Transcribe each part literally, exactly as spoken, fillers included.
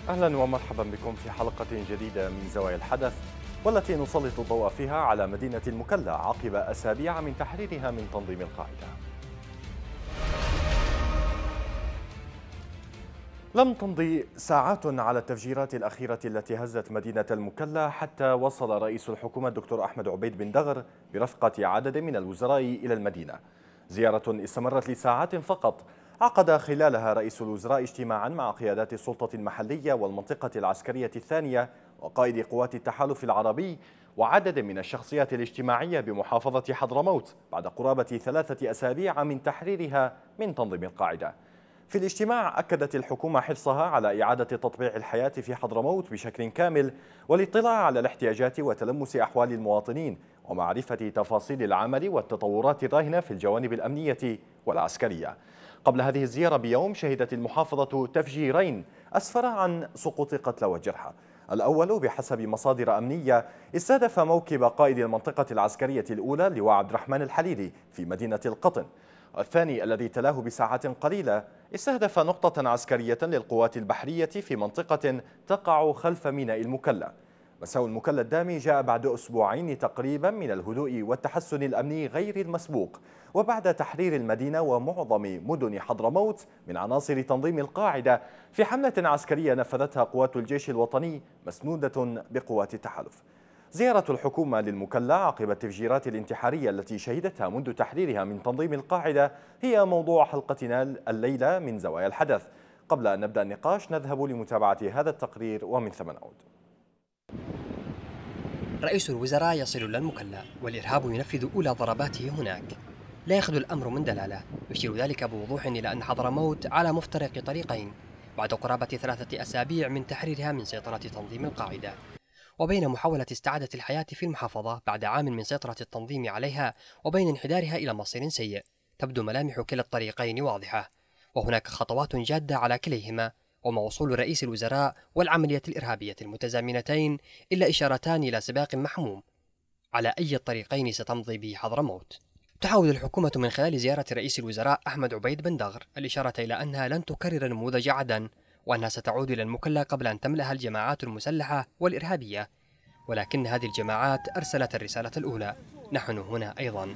أهلا ومرحبا بكم في حلقة جديدة من زوايا الحدث، والتي نسلط الضوء فيها على مدينة المكلا عقب أسابيع من تحريرها من تنظيم القاعدة. لم تمضي ساعات على التفجيرات الأخيرة التي هزت مدينة المكلا حتى وصل رئيس الحكومة الدكتور أحمد عبيد بن دغر برفقة عدد من الوزراء إلى المدينة. زيارة استمرت لساعات فقط، عقد خلالها رئيس الوزراء اجتماعا مع قيادات السلطة المحلية والمنطقة العسكرية الثانية وقائد قوات التحالف العربي وعدد من الشخصيات الاجتماعية بمحافظة حضرموت بعد قرابة ثلاثة أسابيع من تحريرها من تنظيم القاعدة. في الاجتماع أكدت الحكومة حرصها على إعادة تطبيع الحياة في حضرموت بشكل كامل والاطلاع على الاحتياجات وتلمس أحوال المواطنين ومعرفة تفاصيل العمل والتطورات الراهنة في الجوانب الأمنية والعسكرية. قبل هذه الزيارة بيوم شهدت المحافظة تفجيرين أسفر عن سقوط قتلى وجرحى. الأول بحسب مصادر أمنية استهدف موكب قائد المنطقة العسكرية الأولى لواء عبد الرحمن الحليلي في مدينة القطن، والثاني الذي تلاه بساعات قليلة استهدف نقطة عسكرية للقوات البحرية في منطقة تقع خلف ميناء المكلا. مساء المكلا الدامي جاء بعد أسبوعين تقريبا من الهدوء والتحسن الأمني غير المسبوق، وبعد تحرير المدينة ومعظم مدن حضرموت من عناصر تنظيم القاعدة في حملة عسكرية نفذتها قوات الجيش الوطني مسنودة بقوات التحالف. زيارة الحكومة للمكلا عقب التفجيرات الانتحارية التي شهدتها منذ تحريرها من تنظيم القاعدة هي موضوع حلقتنا الليلة من زوايا الحدث. قبل أن نبدأ النقاش نذهب لمتابعة هذا التقرير ومن ثم نعود. رئيس الوزراء يصل إلى المكلا والإرهاب ينفذ أولى ضرباته هناك. لا يخلو الأمر من دلالة، يشير ذلك بوضوح إلى أن حضرموت على مفترق طريقين بعد قرابة ثلاثة أسابيع من تحريرها من سيطرة تنظيم القاعدة، وبين محاولة استعادة الحياة في المحافظة بعد عام من سيطرة التنظيم عليها وبين انحدارها إلى مصير سيء. تبدو ملامح كلا الطريقين واضحة، وهناك خطوات جادة على كليهما، وما وصول رئيس الوزراء والعملية الإرهابية المتزامنتين إلا إشارتان إلى سباق محموم على أي الطريقين ستمضي به حضرموت. تحاول الحكومة من خلال زيارة رئيس الوزراء أحمد عبيد بن دغر الإشارة إلى أنها لن تكرر نموذج عدن، وأنها ستعود إلى المكلا قبل أن تملأها الجماعات المسلحة والإرهابية، ولكن هذه الجماعات أرسلت الرسالة الأولى: نحن هنا أيضا.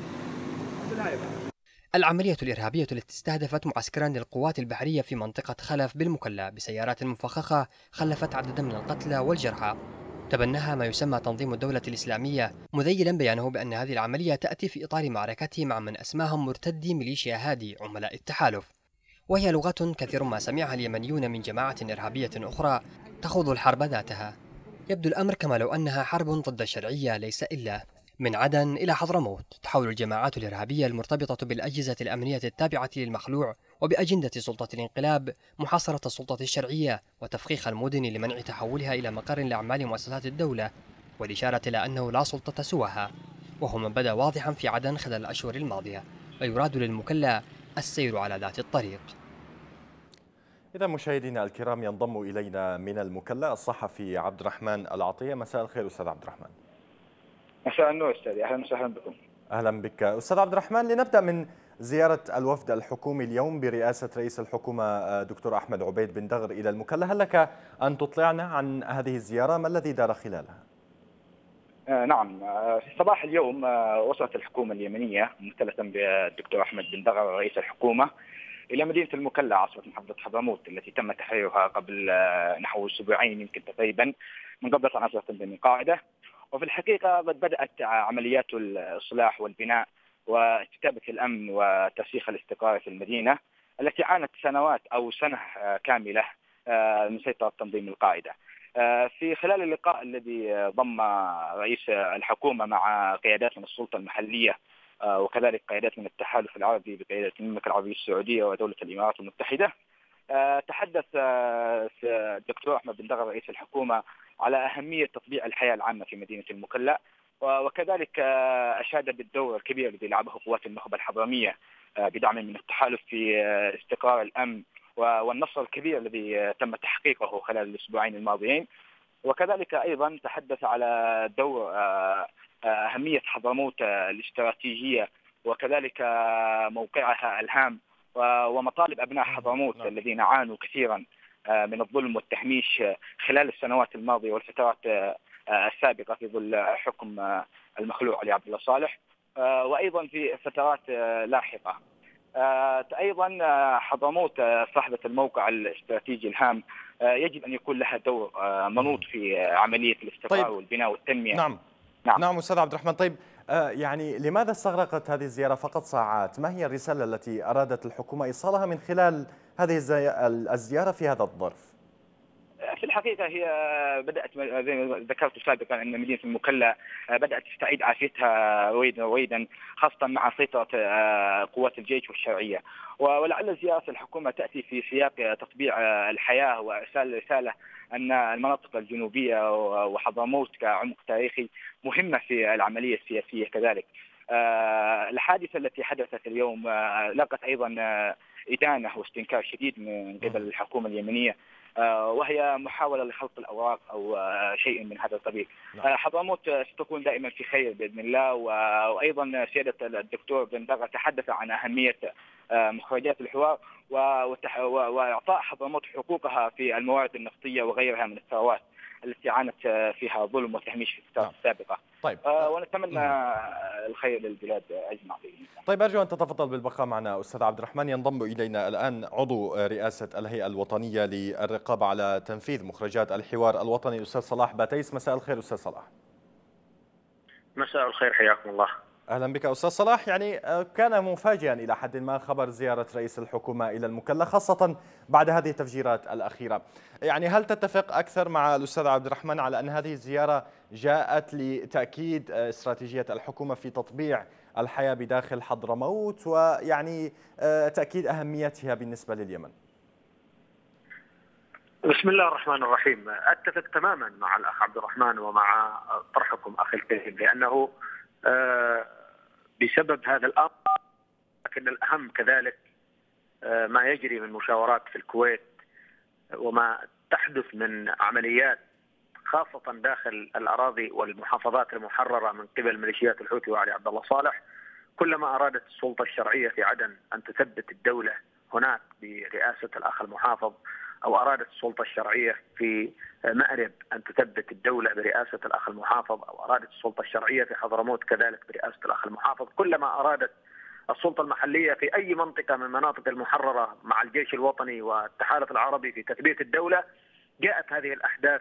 العملية الإرهابية التي استهدفت معسكرا للقوات البحرية في منطقة خلف بالمكلا بسيارات مفخخة خلفت عددا من القتلى والجرحى. تبناها ما يسمى تنظيم الدولة الإسلامية، مذيلا بيانه بأن هذه العملية تأتي في إطار معركته مع من أسماهم مرتدي ميليشيا هادي عملاء التحالف، وهي لغة كثير ما سمعها اليمنيون من جماعة إرهابية أخرى تخوض الحرب ذاتها. يبدو الأمر كما لو أنها حرب ضد الشرعية ليس إلا. من عدن إلى حضرموت تحاول الجماعات الإرهابية المرتبطة بالأجهزة الأمنية التابعة للمخلوع وبأجندة سلطة الانقلاب محاصرة السلطة الشرعية وتفخيخ المدن لمنع تحولها إلى مقر لأعمال مؤسسات الدولة، والإشارة إلى أنه لا سلطة سواها، وهو ما بدا واضحا في عدن خلال الأشهر الماضية، ويراد للمكلا السير على ذات الطريق. إذا مشاهدينا الكرام ينضم إلينا من المكلا الصحفي عبد الرحمن العطية. مساء الخير أستاذ عبد الرحمن. مساء النور أستاذي، أهلا وسهلا بكم. أهلا بك أستاذ عبد الرحمن. لنبدأ من زيارة الوفد الحكومي اليوم برئاسة رئيس الحكومة دكتور أحمد عبيد بن دغر إلى المكلا، هل لك أن تطلعنا عن هذه الزيارة؟ ما الذي دار خلالها؟ آه نعم، آه في صباح اليوم آه وصلت الحكومة اليمنية ممثلة بالدكتور أحمد بن دغر رئيس الحكومة إلى مدينة المكلا عاصمة محافظة حضرموت التي تم تحريرها قبل آه نحو أسبوعين يمكن تقريبا من قبل عناصر تنظيم القاعدة. وفي الحقيقة قد بدأت عمليات الإصلاح والبناء واستتابة الأمن وترسيخ الاستقرار في المدينة التي عانت سنوات أو سنة آه كاملة آه من سيطرة تنظيم القاعدة. في خلال اللقاء الذي ضم رئيس الحكومة مع قيادات من السلطة المحلية وكذلك قيادات من التحالف العربي بقيادة المملكة العربية السعودية ودولة الإمارات المتحدة، تحدث الدكتور أحمد بن دغر رئيس الحكومة على أهمية تطبيع الحياة العامة في مدينة المكلا، وكذلك أشاد بالدور الكبير الذي لعبه قوات النخبة الحضرمية بدعم من التحالف في استقرار الأمن والنصر الكبير الذي تم تحقيقه خلال الأسبوعين الماضيين. وكذلك أيضا تحدث على دور أهمية حضرموت الاستراتيجية وكذلك موقعها الهام ومطالب أبناء حضرموت الذين عانوا كثيرا من الظلم والتهميش خلال السنوات الماضية والفترات السابقة في ظل حكم المخلوع علي عبد الله صالح، وأيضا في فترات لاحقة. أيضا حضرموت صاحبة الموقع الاستراتيجي الهام يجب أن يكون لها دور منوط في عملية الاستقرار طيب. والبناء والتنمية. نعم نعم نعم أستاذ عبد الرحمن. طيب يعني لماذا استغرقت هذه الزيارة فقط ساعات؟ ما هي الرسالة التي أرادت الحكومة إيصالها من خلال هذه الزيارة في هذا الظرف؟ في الحقيقة هي بدأت زي ما ذكرت سابقا أن مدينة المكلا بدأت تستعيد عافيتها رويدا رويدا، خاصة مع سيطرة قوات الجيش والشرعية. ولعل زيارة الحكومة تأتي في سياق تطبيع الحياة وإرسال رسالة أن المناطق الجنوبية وحضرموت كعمق تاريخي مهمة في العملية السياسية كذلك. الحادثة التي حدثت اليوم لقت أيضا إدانة واستنكار شديد من قبل الحكومة اليمنية، وهي محاولة لخلق الأوراق أو شيء من هذا القبيل. حضرموت ستكون دائما في خير بإذن الله. وأيضا سيادة الدكتور بندغة تحدث عن أهمية مخرجات الحوار وإعطاء حضرموت حقوقها في الموارد النفطية وغيرها من الثروات التي عانت فيها ظلم وتهميش في الفترات السابقة. طيب. ونتمنى الخير للبلاد أجمع. طيب أرجو أن تتفضل بالبقاء معنا أستاذ عبد الرحمن. ينضم إلينا الآن عضو رئاسة الهيئة الوطنية للرقابة على تنفيذ مخرجات الحوار الوطني أستاذ صلاح باتيس. مساء الخير أستاذ صلاح. مساء الخير، حياكم الله. أهلا بك أستاذ صلاح. يعني كان مفاجئا إلى حد ما خبر زيارة رئيس الحكومة إلى المكلا، خاصة بعد هذه التفجيرات الأخيرة. يعني هل تتفق أكثر مع الأستاذ عبد الرحمن على أن هذه الزيارة جاءت لتأكيد استراتيجية الحكومة في تطبيع الحياة بداخل حضرموت ويعني تأكيد أهميتها بالنسبة لليمن؟ بسم الله الرحمن الرحيم. أتفق تماما مع الأخ عبد الرحمن ومع طرحكم أخي الكريم، لأنه بسبب هذا الأمر، لكن الأهم كذلك ما يجري من مشاورات في الكويت وما تحدث من عمليات خاصة داخل الأراضي والمحافظات المحررة من قبل ميليشيات الحوثي وعلي عبد الله صالح. كلما أرادت السلطة الشرعية في عدن أن تثبت الدولة هناك برئاسة الأخ المحافظ، أو أرادت السلطة الشرعية في مأرب أن تثبت الدولة برئاسة الأخ المحافظ، أو أرادت السلطة الشرعية في حضرموت كذلك برئاسة الأخ المحافظ، كلما أرادت السلطة المحلية في أي منطقة من مناطق المحررة مع الجيش الوطني والتحالف العربي في تثبيت الدولة، جاءت هذه الأحداث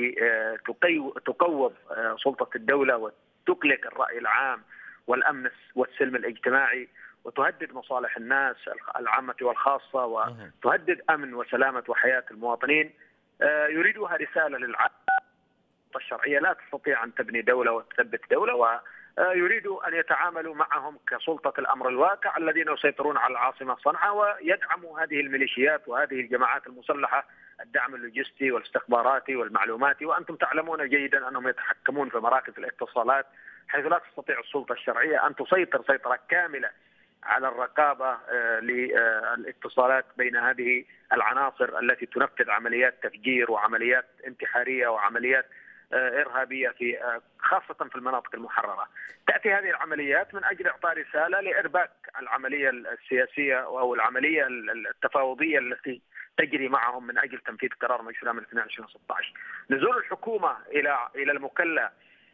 لتقوض سلطة الدولة وتقلق الرأي العام والأمن والسلم الاجتماعي، وتهدد مصالح الناس العامة والخاصة، وتهدد أمن وسلامة وحياة المواطنين. يريدها رسالة للعالم. السلطة الشرعية لا تستطيع أن تبني دولة وتثبت دولة، ويريدوا أن يتعاملوا معهم كسلطة الأمر الواقع الذين يسيطرون على العاصمة صنعاء، ويدعموا هذه الميليشيات وهذه الجماعات المسلحة الدعم اللوجستي والاستخباراتي والمعلوماتي. وأنتم تعلمون جيدا أنهم يتحكمون في مراكز الاتصالات، حيث لا تستطيع السلطة الشرعية أن تسيطر سيطرة كاملة على الرقابة للاتصالات بين هذه العناصر التي تنفذ عمليات تفجير وعمليات انتحارية وعمليات إرهابية في خاصة في المناطق المحررة. تأتي هذه العمليات من أجل إعطاء رسالة لإرباك العملية السياسية أو العملية التفاوضية التي تجري معهم من أجل تنفيذ قرار مجلس الأمن اثنين وعشرين ستة عشر. نزول الحكومة إلى إلى المكلا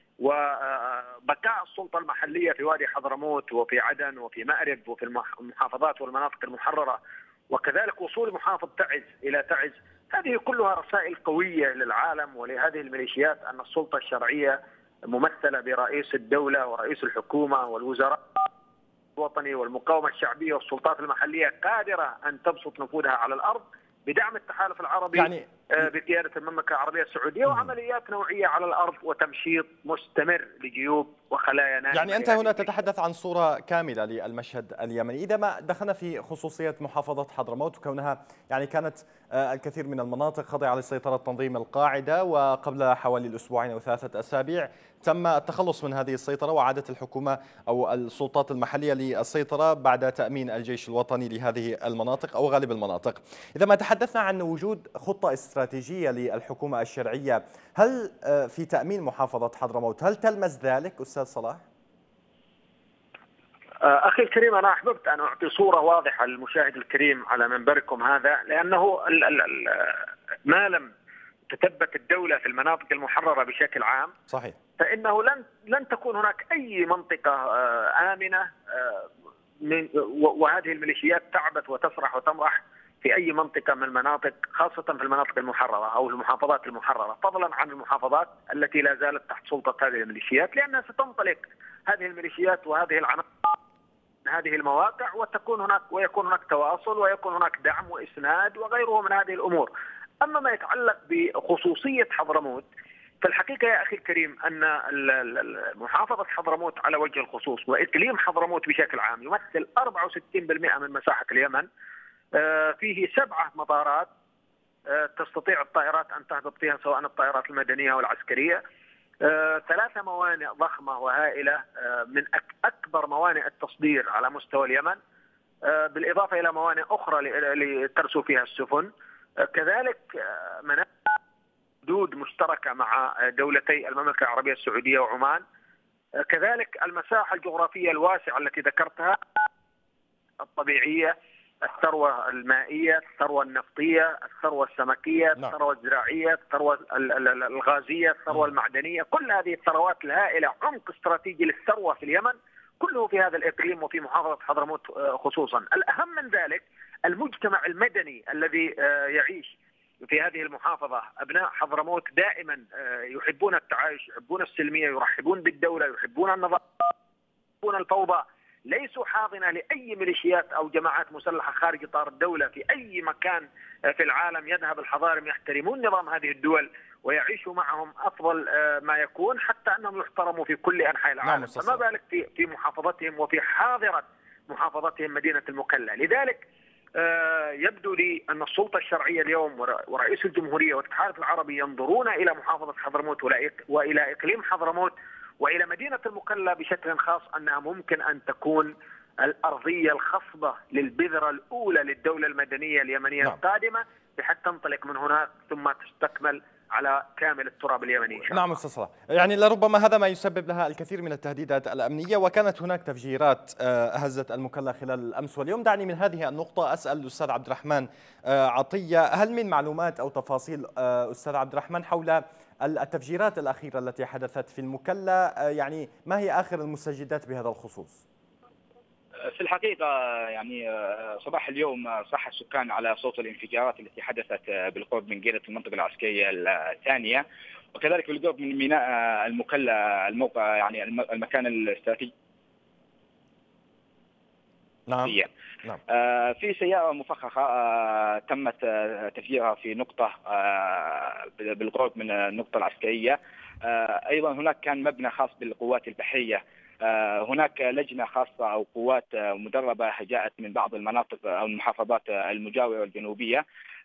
وبقاء السلطة المحلية في وادي حضرموت وفي عدن وفي مأرب وفي المحافظات والمناطق المحررة، وكذلك وصول محافظ تعز إلى تعز، هذه كلها رسائل قوية للعالم ولهذه الميليشيات أن السلطة الشرعية ممثلة برئيس الدولة ورئيس الحكومة والوزراء الوطني والمقاومة الشعبية والسلطات المحلية قادرة أن تبسط نفوذها على الأرض بدعم التحالف العربي يعني بقيادة المملكة العربية السعودية، وعمليات نوعية على الأرض وتمشيط مستمر لجيوب وخلايا نائمة. يعني أنت هنا تتحدث عن صورة كاملة للمشهد اليمني. إذا ما دخلنا في خصوصية محافظة حضرموت وكونها يعني كانت الكثير من المناطق خاضعة لسيطرة تنظيم القاعدة، وقبل حوالي الأسبوعين أو ثلاثة أسابيع تم التخلص من هذه السيطرة وعادت الحكومة أو السلطات المحلية للسيطرة بعد تأمين الجيش الوطني لهذه المناطق أو غالب المناطق. إذا ما تحدثنا عن وجود خطة استراتيجية للحكومة الشرعية، هل في تأمين محافظة حضرموت هل تلمس ذلك أستاذ صلاح؟ أخي الكريم، أنا أحببت أن أعطي صورة واضحة للمشاهد الكريم على منبركم هذا، لأنه ما لم تثبت الدولة في المناطق المحررة بشكل عام صحيح. فإنه لن لن تكون هناك أي منطقة آمنة، وهذه الميليشيات تعبث وتسرح وتمرح في أي منطقة من المناطق، خاصة في المناطق المحررة أو المحافظات المحررة، فضلا عن المحافظات التي لا زالت تحت سلطة هذه الميليشيات، لأنها ستنطلق هذه الميليشيات وهذه العناصر من هذه المواقع، وتكون هناك ويكون هناك تواصل ويكون هناك دعم وإسناد وغيره من هذه الأمور. أما ما يتعلق بخصوصية حضرموت، فالحقيقة يا أخي الكريم أن محافظة حضرموت على وجه الخصوص وإقليم حضرموت بشكل عام يمثل أربعة وستين بالمئة من مساحة اليمن، فيه سبعة مطارات تستطيع الطائرات أن تهبط فيها سواء الطائرات المدنية والعسكرية، ثلاثة موانئ ضخمة وهائلة من أكبر موانئ التصدير على مستوى اليمن، بالإضافة إلى موانئ أخرى لترسو فيها السفن، كذلك مناطق حدود مشتركة مع دولتي المملكة العربية السعودية وعمان، كذلك المساحة الجغرافية الواسعة التي ذكرتها الطبيعية، الثروة المائية، الثروة النفطية، الثروة السمكية، الثروة الزراعية، الثروة الغازية، الثروة المعدنية، كل هذه الثروات الهائلة، عمق استراتيجي للثروة في اليمن كله في هذا الإقليم وفي محافظة حضرموت خصوصا. الأهم من ذلك المجتمع المدني الذي يعيش في هذه المحافظة، أبناء حضرموت دائما يحبون التعايش، يحبون السلمية، يرحبون بالدولة، يحبون النظام، يحبون الفوضى، ليسوا حاضنة لأي ميليشيات أو جماعات مسلحة خارج إطار الدولة. في أي مكان في العالم يذهب الحضارم يحترمون نظام هذه الدول ويعيشوا معهم أفضل ما يكون، حتى أنهم يحترموا في كل أنحاء العالم، فما بالك في في محافظتهم وفي حاضرة محافظتهم مدينة المكلا. لذلك يبدو لي أن السلطة الشرعية اليوم ورئيس الجمهورية والاتحاد العربي ينظرون إلى محافظة حضرموت وإلى إقليم حضرموت وإلى مدينة المكلا بشكل خاص، أنها ممكن أن تكون الأرضية الخصبة للبذرة الأولى للدولة المدنية اليمنية نعم. القادمة، بحتى تنطلق من هناك ثم تستكمل على كامل التراب اليمني. نعم أستاذ صلاح، يعني لربما هذا ما يسبب لها الكثير من التهديدات الأمنية، وكانت هناك تفجيرات هزت المكلا خلال الأمس واليوم. دعني من هذه النقطة أسأل الأستاذ عبد الرحمن عطية، هل من معلومات أو تفاصيل أستاذ عبد الرحمن حول التفجيرات الأخيرة التي حدثت في المكلا؟ يعني ما هي آخر المستجدات بهذا الخصوص؟ في الحقيقة يعني صباح اليوم صح السكان على صوت الانفجارات التي حدثت بالقرب من جيرة المنطقة العسكرية الثانية، وكذلك بالقرب من ميناء المكلا، الموقع يعني المكان الاستراتيجي. نعم. نعم. في سيارة مفخخة تمت تفجيرها في نقطة بالقرب من النقطة العسكرية. أيضا هناك كان مبنى خاص بالقوات البحرية، هناك لجنة خاصة أو قوات مدربة جاءت من بعض المناطق أو المحافظات المجاورة الجنوبية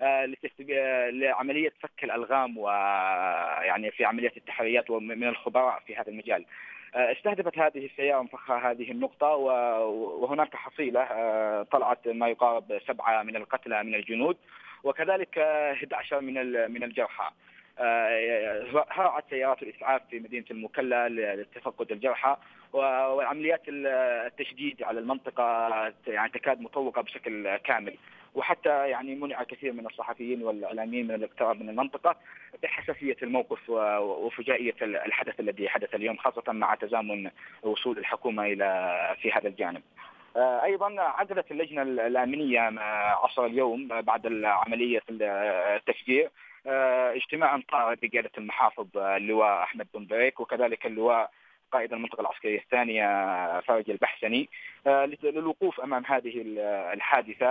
لعملية فك الألغام ويعني في عملية التحريات ومن الخبراء في هذا المجال. استهدفت هذه السيارة المفخخة هذه النقطة، وهناك حصيلة طلعت ما يقارب سبعة من القتلى من الجنود، وكذلك أحد عشر من من الجرحى. هرعت سيارات الإسعاف في مدينة المكلا لتفقد الجرحى، وعمليات التشديد على المنطقة يعني تكاد مطوقة بشكل كامل، وحتى يعني منع كثير من الصحفيين والإعلاميين من الاقتراب من المنطقة بحساسية الموقف وفجائية الحدث الذي حدث اليوم، خاصة مع تزامن وصول الحكومة إلى في هذا الجانب. أيضا عقدت اللجنة الأمنية عصر اليوم بعد عملية التفجير اجتماعا طارئ بقيادة المحافظ اللواء أحمد بن بريك، وكذلك اللواء قائد المنطقة العسكرية الثانية فرج البحسني للوقوف أمام هذه الحادثة،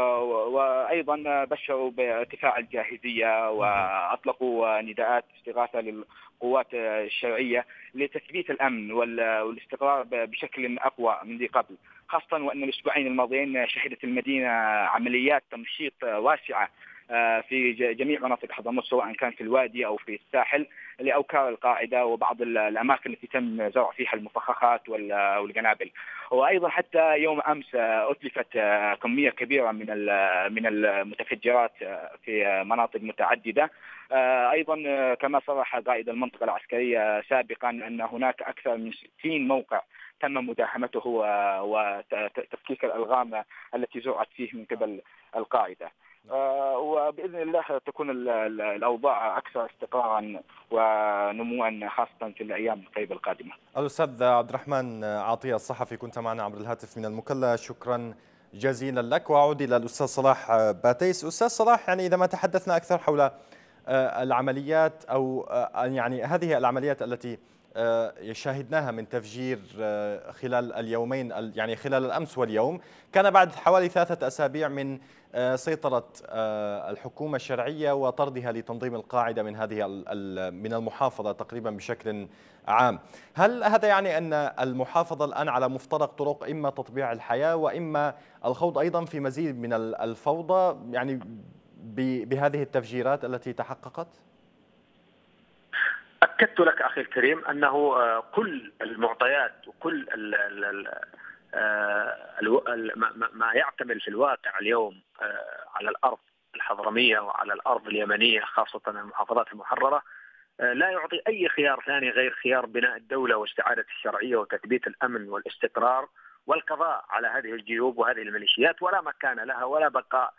وأيضا بشروا بارتفاع الجاهزية وأطلقوا نداءات استغاثة للقوات الشرعية لتثبيت الأمن والاستقرار بشكل أقوى من ذي قبل، خاصة وأن الأسبوعين الماضيين شهدت المدينة عمليات تمشيط واسعة في جميع مناطق حضرموت، سواء كان في الوادي أو في الساحل، لأوكار القاعدة وبعض الأماكن التي تم زرع فيها المفخخات والقنابل. وأيضا حتى يوم أمس أتلفت كمية كبيرة من من المتفجرات في مناطق متعددة. أيضا كما صرح قائد المنطقة العسكرية سابقا أن هناك أكثر من ستين موقع تم مداهمته وتفكيك الألغام التي زرعت فيه من قبل القاعدة. وبإذن الله تكون الأوضاع أكثر استقرارا ونموا خاصة في الأيام القريبة القادمة. الأستاذ عبد الرحمن عطية الصحفي كنت معنا عبر الهاتف من المكلا، شكرا جزيلا لك. وأعود إلى الأستاذ صلاح باتيس. أستاذ صلاح، يعني إذا ما تحدثنا أكثر حول العمليات أو يعني هذه العمليات التي شاهدناها من تفجير خلال اليومين، يعني خلال الأمس واليوم، كان بعد حوالي ثلاثة أسابيع من سيطرة الحكومة الشرعية وطردها لتنظيم القاعدة من هذه من المحافظة تقريبا بشكل عام. هل هذا يعني أن المحافظة الآن على مفترق طرق إما تطبيع الحياة وإما الخوض أيضا في مزيد من الفوضى يعني بهذه التفجيرات التي تحققت؟ أكدت لك أخي الكريم أنه كل المعطيات وكل ال ال ال ما يعتمل في الواقع اليوم على الأرض الحضرمية وعلى الأرض اليمنية خاصة المحافظات المحررة لا يعطي أي خيار ثاني غير خيار بناء الدولة واستعادة الشرعية وتثبيت الأمن والاستقرار والقضاء على هذه الجيوب وهذه الميليشيات، ولا مكان لها ولا بقاء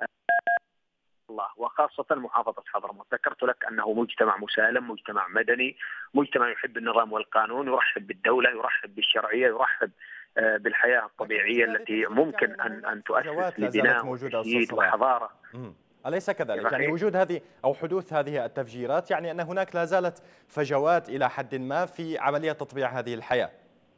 الله، وخاصة محافظة حضرموت. ذكرت لك أنه مجتمع مسالم، مجتمع مدني، مجتمع يحب النظام والقانون، يرحب بالدولة، يرحب بالشرعية، يرحب بالحياة الطبيعية التي ممكن أن أن تؤسس لبناء وتجديد وحضارة. أليس كذلك؟ يعني وجود هذه أو حدوث هذه التفجيرات يعني أن هناك لا زالت فجوات إلى حد ما في عملية تطبيع هذه الحياة.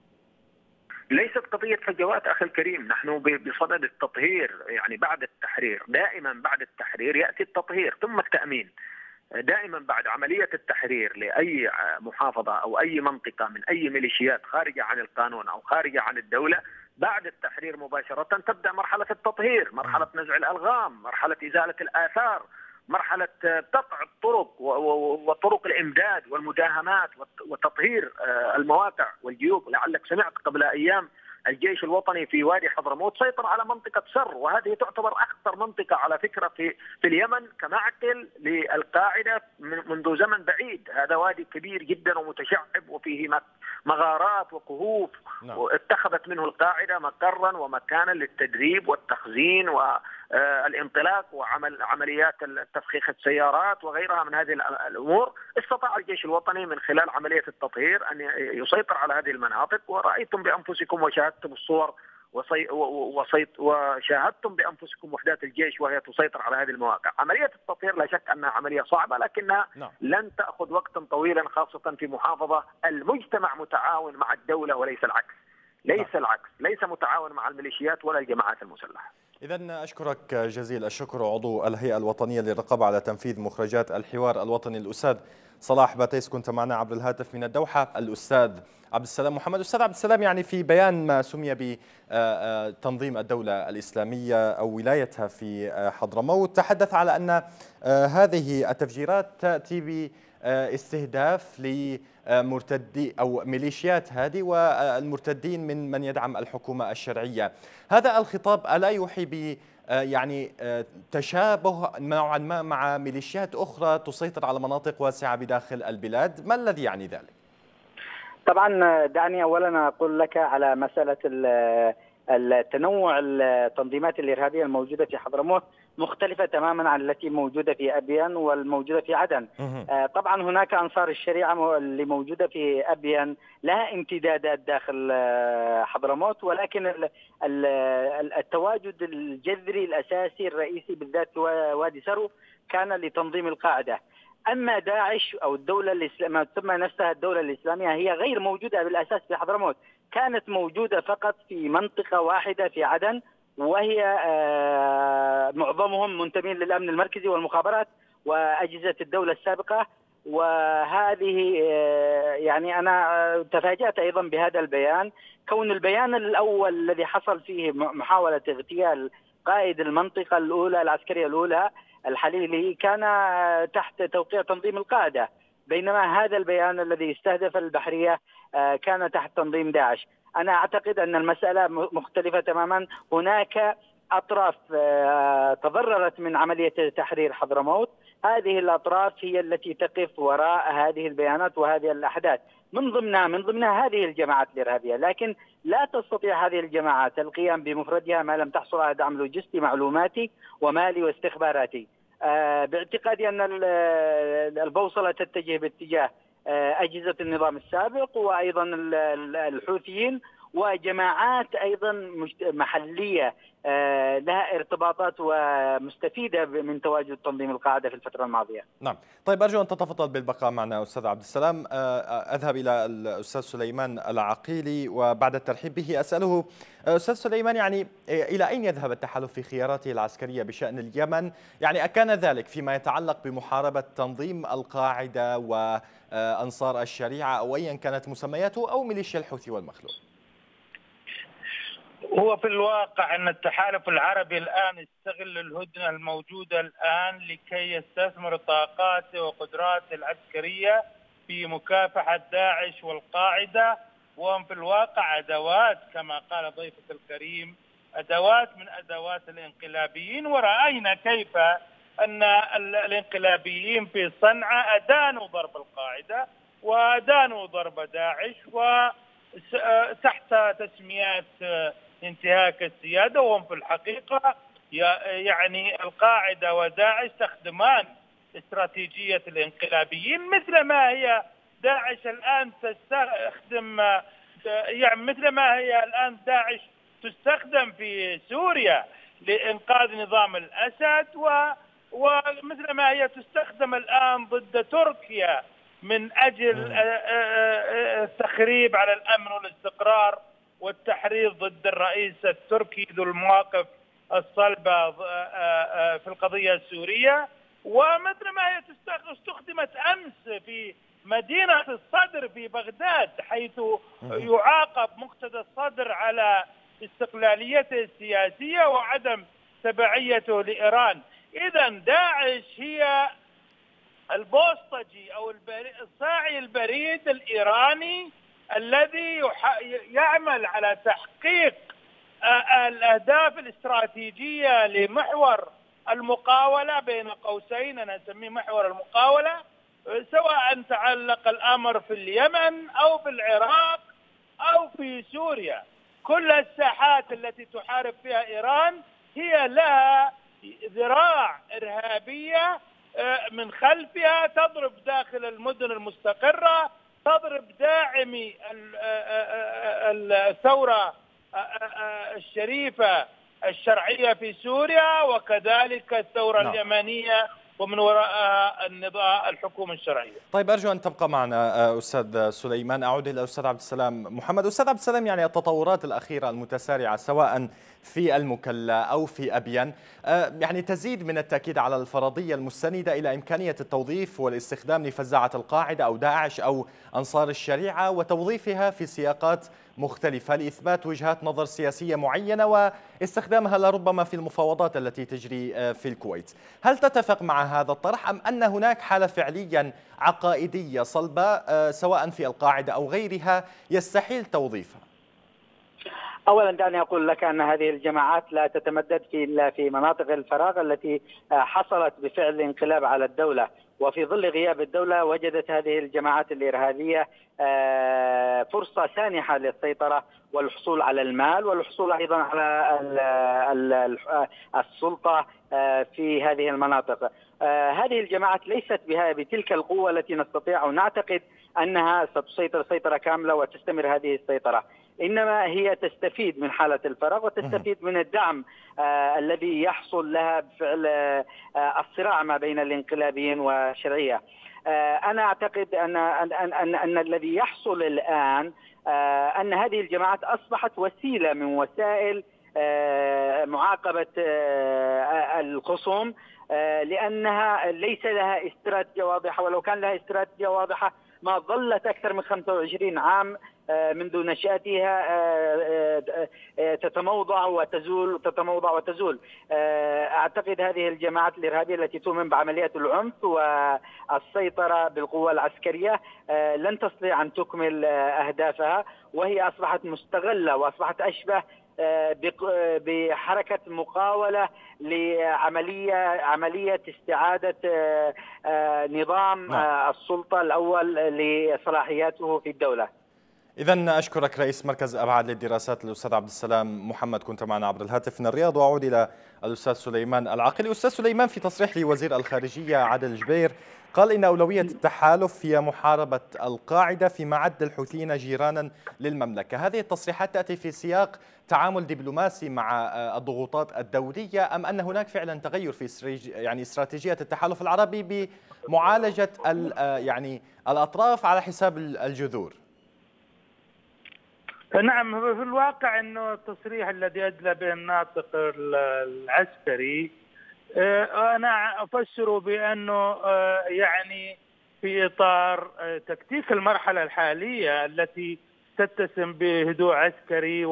ليست قضية فجوات أخي الكريم، نحن بصدد التطهير، يعني بعد التحرير دائما بعد التحرير يأتي التطهير ثم التأمين. دائما بعد عملية التحرير لأي محافظة أو أي منطقة من أي ميليشيات خارجة عن القانون أو خارجة عن الدولة، بعد التحرير مباشرة تبدأ مرحلة التطهير، مرحلة نزع الألغام، مرحلة إزالة الآثار، مرحلة قطع الطرق وطرق الإمداد والمداهمات وتطهير المواقع والجيوب. لعلك سمعت قبل أيام الجيش الوطني في وادي حضرموت سيطر على منطقة سر، وهذه تعتبر أخطر منطقة على فكرة في في اليمن كمعقل للقاعدة منذ زمن بعيد. هذا وادي كبير جدا ومتشعب وفيه مغارات وكهوف، واتخذت منه القاعدة مقرا ومكانا للتدريب والتخزين والانطلاق وعمل عمليات تفخيخ السيارات وغيرها من هذه الأمور. استطاع الجيش الوطني من خلال عملية التطهير أن يسيطر على هذه المناطق، ورأيتم بأنفسكم وشاهدتم الصور وصي... وصي... وشاهدتم بأنفسكم وحدات الجيش وهي تسيطر على هذه المواقع. عملية التطهير لا شك أنها عملية صعبة، لكنها نعم. لن تأخذ وقتا طويلا، خاصة في محافظة المجتمع متعاون مع الدولة وليس العكس. ليس نعم. العكس، ليس متعاون مع الميليشيات ولا الجماعات المسلحة. إذا أشكرك جزيل الشكر عضو الهيئة الوطنية للرقابة على تنفيذ مخرجات الحوار الوطني الأستاذ صلاح باتيس، كنت معنا عبر الهاتف من الدوحة. الأستاذ عبد السلام محمد. أستاذ عبد السلام، يعني في بيان ما سمي بتنظيم الدولة الإسلامية أو ولايتها في حضرموت تحدث على أن هذه التفجيرات تأتي باستهداف لمرتدي أو ميليشيات هذه والمرتدين من من يدعم الحكومة الشرعية. هذا الخطاب ألا يوحي ب يعني تشابه نوعا ما مع ميليشيات أخرى تسيطر على مناطق واسعة بداخل البلاد؟ ما الذي يعني ذلك؟ طبعا دعني أولا أقول لك على مسألة التنوع التنظيمات الإرهابية الموجودة في حضرموت مختلفة تماما عن التي موجودة في أبين والموجودة في عدن. طبعا هناك أنصار الشريعة اللي موجودة في أبين لها امتدادات داخل حضرموت، ولكن التواجد الجذري الأساسي الرئيسي بالذات وادي سرو كان لتنظيم القاعدة. أما داعش أو الدولة الإسلامية تسمى نفسها الدولة الإسلامية هي غير موجودة بالأساس في حضرموت، كانت موجودة فقط في منطقة واحدة في عدن، وهي معظمهم منتمين للأمن المركزي والمخابرات وأجهزة الدولة السابقة. وهذه يعني أنا تفاجأت أيضا بهذا البيان، كون البيان الأول الذي حصل فيه محاولة اغتيال قائد المنطقة الأولى العسكرية الأولى الحليلي كان تحت توقيع تنظيم القاعدة، بينما هذا البيان الذي استهدف البحرية كان تحت تنظيم داعش. أنا أعتقد أن المسألة مختلفة تماما. هناك أطراف تضررت من عملية تحرير حضرموت، هذه الأطراف هي التي تقف وراء هذه البيانات وهذه الأحداث، من ضمنها من ضمنها هذه الجماعات الإرهابية. لكن لا تستطيع هذه الجماعات القيام بمفردها ما لم تحصل على دعم لوجستي معلوماتي ومالي واستخباراتي. باعتقادي أن البوصلة تتجه باتجاه أجهزة النظام السابق وأيضا الحوثيين وجماعات أيضا محلية لها ارتباطات ومستفيدة من تواجد تنظيم القاعدة في الفترة الماضية. نعم، طيب أرجو أن تتفضل بالبقاء معنا أستاذ عبد السلام. أذهب إلى الأستاذ سليمان العقيلي وبعد الترحيب به أسأله أستاذ سليمان، يعني إلى أين يذهب التحالف في خياراته العسكرية بشأن اليمن؟ يعني أكان ذلك فيما يتعلق بمحاربة تنظيم القاعدة وأنصار الشريعة أو أيا كانت مسمياته أو ميليشيا الحوثي والمخلوع؟ هو في الواقع أن التحالف العربي الآن يستغل الهدنة الموجودة الآن لكي يستثمر طاقاته وقدراته العسكرية في مكافحة داعش والقاعدة، وهم في الواقع أدوات كما قال ضيفك الكريم، أدوات من أدوات الانقلابيين. ورأينا كيف أن الانقلابيين في صنعاء أدانوا ضرب القاعدة وأدانوا ضرب داعش وتحت تسميات انتهاك السيادة، وهم في الحقيقة يعني القاعدة وداعش تخدمان استراتيجية الانقلابيين، مثل ما هي داعش الآن تستخدم، يعني مثل ما هي الآن داعش تستخدم في سوريا لإنقاذ نظام الأسد، ومثل ما هي تستخدم الآن ضد تركيا من أجل التخريب على الأمن والاستقرار والتحريض ضد الرئيس التركي ذو المواقف الصلبة في القضية السورية. ومثل ما هي استخدمت أمس في مدينة الصدر في بغداد، حيث يعاقب مقتدى الصدر على استقلاليته السياسية وعدم تبعيته لإيران. إذا داعش هي البوسطجي أو الصاعي البريد الإيراني الذي يعمل على تحقيق الأهداف الاستراتيجية لمحور المقاولة، بين قوسين أنا أسميه محور المقاولة، سواء تعلق الأمر في اليمن أو في العراق أو في سوريا. كل الساحات التي تحارب فيها إيران هي لها ذراع إرهابية من خلفها، تضرب داخل المدن المستقرة، تضرب داعمي الثورة الشريفة الشرعية في سوريا، وكذلك الثورة نعم. اليمنية ومن وراء النظام الحكومة الشرعية. طيب أرجو أن تبقى معنا أستاذ سليمان. أعود إلى الأستاذ عبد السلام محمد. أستاذ عبد السلام، يعني التطورات الأخيرة المتسارعة سواء في المكلا أو في أبين يعني تزيد من التأكيد على الفرضية المستندة إلى إمكانية التوظيف والاستخدام لفزاعة القاعدة أو داعش أو أنصار الشريعة وتوظيفها في سياقات مختلفة لإثبات وجهات نظر سياسية معينة واستخدامها لربما في المفاوضات التي تجري في الكويت. هل تتفق مع هذا الطرح أم أن هناك حالة فعليا عقائدية صلبة سواء في القاعدة أو غيرها يستحيل توظيفها؟ أولا دعني أقول لك أن هذه الجماعات لا تتمدد في إلا في مناطق الفراغ التي حصلت بفعل الانقلاب على الدولة، وفي ظل غياب الدولة وجدت هذه الجماعات الإرهابية فرصة سانحة للسيطرة والحصول على المال والحصول أيضا على السلطة في هذه المناطق. هذه الجماعات ليست بها بتلك القوة التي نستطيع أو نعتقد أنها ستسيطر سيطرة كاملة وتستمر هذه السيطرة، إنما هي تستفيد من حالة الفراغ وتستفيد من الدعم آه الذي يحصل لها بفعل آه الصراع ما بين الانقلابيين والشرعية. آه أنا أعتقد أن, أن, أن, أن, أن الذي يحصل الآن آه أن هذه الجماعات أصبحت وسيلة من وسائل آه معاقبة آه الخصوم، آه لأنها ليس لها استراتيجية واضحة، ولو كان لها استراتيجية واضحة ما ظلت أكثر من خمسة وعشرين عام منذ نشأتها تتموضع وتزول تتموضع وتزول. أعتقد هذه الجماعات الإرهابية التي تؤمن بعمليات العنف والسيطرة بالقوة العسكرية لن تستطيع أن تكمل أهدافها، وهي أصبحت مستغلة وأصبحت أشبه بحركة مقاولة لعملية عملية استعادة نظام السلطة الأول لصلاحياته في الدولة. إذن أشكرك رئيس مركز أبعاد للدراسات الأستاذ عبد السلام محمد، كنت معنا عبر الهاتف من الرياض. وأعود إلى الأستاذ سليمان العاقلي. أستاذ سليمان، في تصريح لوزير الخارجية عادل الجبير قال إن أولوية التحالف هي محاربة القاعدة فيما عد الحوثيين جيرانا للمملكة. هذه التصريحات تأتي في سياق تعامل دبلوماسي مع الضغوطات الدولية، أم أن هناك فعلا تغير في يعني استراتيجية التحالف العربي بمعالجة يعني الأطراف على حساب الجذور؟ نعم، في الواقع أنه التصريح الذي أدلى به الناطق العسكري أنا أفسره بأنه يعني في إطار تكتيك المرحلة الحالية التي تتسم بهدوء عسكري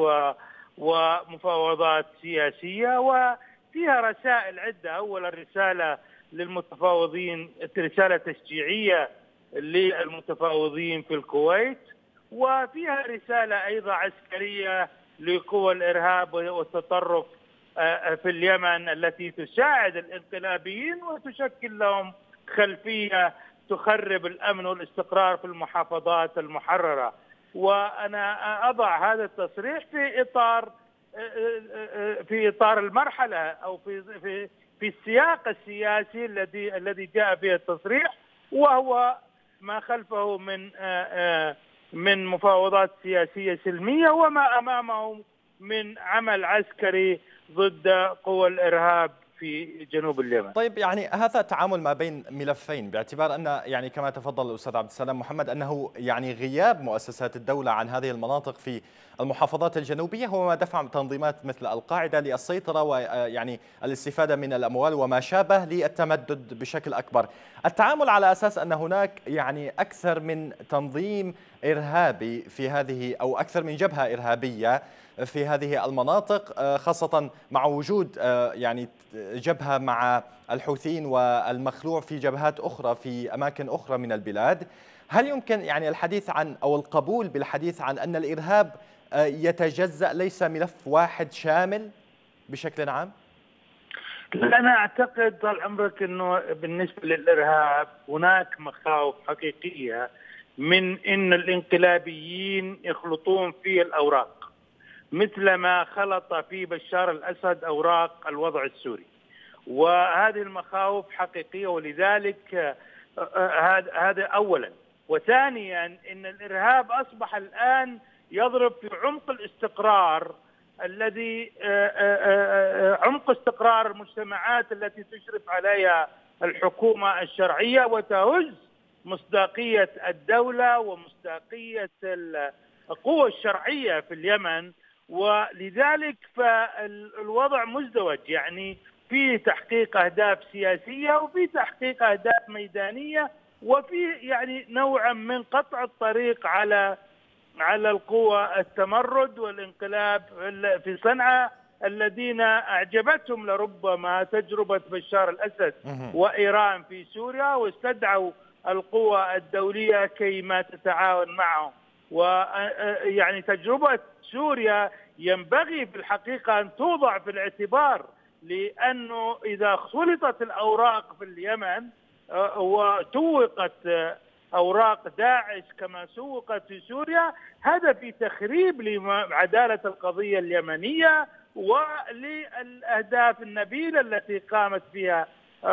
ومفاوضات سياسية وفيها رسائل عدة. أولا رسالة للمتفاوضين، رسالة تشجيعية للمتفاوضين في الكويت، وفيها رسالة أيضا عسكرية لقوى الإرهاب والتطرف في اليمن التي تساعد الانقلابيين وتشكل لهم خلفية تخرب الأمن والاستقرار في المحافظات المحررة. وأنا أضع هذا التصريح في إطار في إطار المرحلة أو في في في السياق السياسي الذي الذي جاء به التصريح، وهو ما خلفه من من مفاوضات سياسية سلمية وما أمامه من عمل عسكري ضد قوى الإرهاب في جنوب اليمن. طيب، يعني هذا تعامل ما بين ملفين، باعتبار أن يعني كما تفضل الأستاذ عبد السلام محمد أنه يعني غياب مؤسسات الدولة عن هذه المناطق في المحافظات الجنوبية هو ما دفع تنظيمات مثل القاعدة للسيطرة ويعني الاستفادة من الأموال وما شابه للتمدد بشكل أكبر. التعامل على أساس أن هناك يعني أكثر من تنظيم إرهابي في هذه أو أكثر من جبهة إرهابية في هذه المناطق، خاصة مع وجود يعني جبهة مع الحوثيين والمخلوع في جبهات أخرى في أماكن أخرى من البلاد. هل يمكن يعني الحديث عن أو القبول بالحديث عن أن الإرهاب يتجزأ، ليس ملف واحد شامل بشكل عام؟ أنا أعتقد طال عمرك أنه بالنسبة للإرهاب هناك مخاوف حقيقية من أن الانقلابيين يخلطون في الأوراق مثل ما خلط في بشار الأسد أوراق الوضع السوري، وهذه المخاوف حقيقية. ولذلك هذا أولا. وثانيا أن الإرهاب أصبح الآن يضرب في عمق الاستقرار الذي عمق استقرار المجتمعات التي تشرف عليها الحكومة الشرعية، وتهز مصداقية الدولة ومصداقية القوى الشرعية في اليمن. ولذلك فالوضع مزدوج، يعني في تحقيق أهداف سياسية وفي تحقيق أهداف ميدانية وفي يعني نوعا من قطع الطريق على على القوى التمرد والانقلاب في صنعاء الذين أعجبتهم لربما تجربة بشار الأسد وإيران في سوريا، واستدعوا القوى الدولية كيما تتعاون معهم. ويعني تجربة سوريا ينبغي في الحقيقة أن توضع في الاعتبار، لأنه إذا خلطت الأوراق في اليمن وسوقت أوراق داعش كما سوقت في سوريا، هذا في تخريب لعدالة القضية اليمنية وللأهداف النبيلة التي قامت بها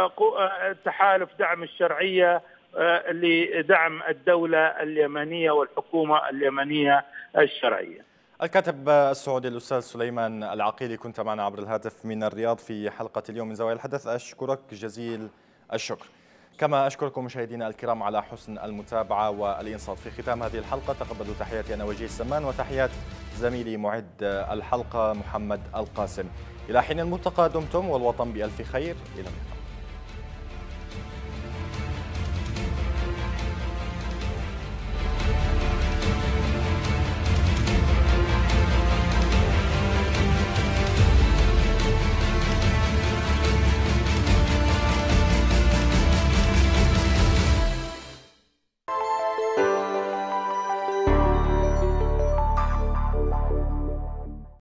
تحالف دعم الشرعية لدعم الدولة اليمنية والحكومة اليمنية الشرعية. الكاتب السعودي الأستاذ سليمان العقيلي، كنت معنا عبر الهاتف من الرياض في حلقة اليوم من زوايا الحدث. أشكرك جزيل الشكر. كما أشكركم مشاهدينا الكرام على حسن المتابعة والإنصات. في ختام هذه الحلقة تقبلوا تحياتي أنا وجيه السمان وتحيات زميلي معد الحلقة محمد القاسم. إلى حين الملتقى دمتم والوطن بألف خير. إلى اللقاء.